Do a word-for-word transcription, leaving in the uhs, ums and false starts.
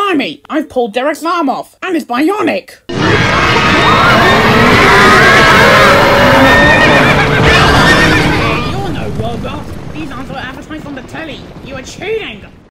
Blimey, I've pulled Derek's arm off, and it's bionic! You're no robot! These aren't advertised on the telly! You are cheating!